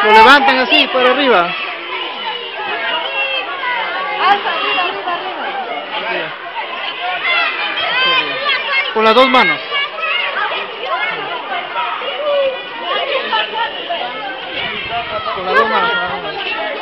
Lo levantan así, para arriba. Alza, arriba, arriba, arriba. Con las dos manos. Con las dos manos, con las dos manos.